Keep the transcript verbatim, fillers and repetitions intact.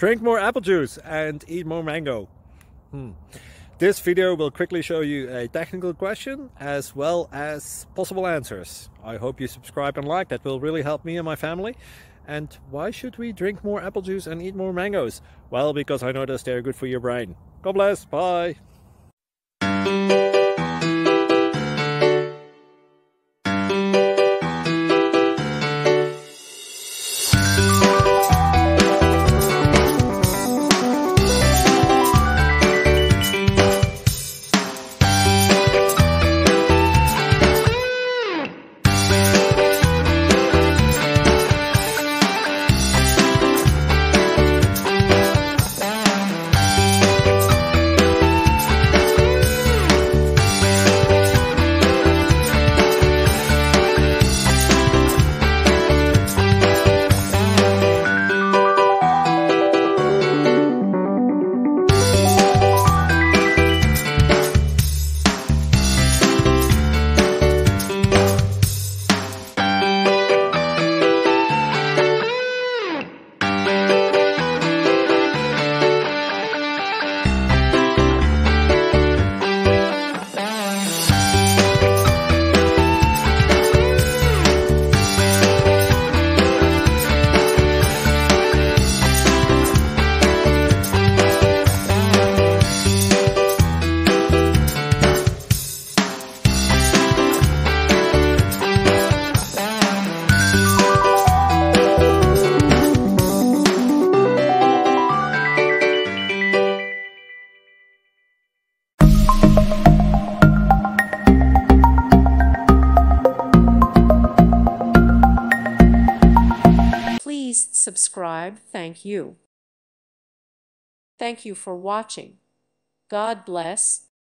Drink more apple juice and eat more mango. Hmm. This video will quickly show you a technical question as well as possible answers. I hope you subscribe and like, that will really help me and my family. And why should we drink more apple juice and eat more mangoes? Well, because I noticed they're good for your brain. God bless, bye! Please subscribe. Thank you. Thank you for watching. God bless.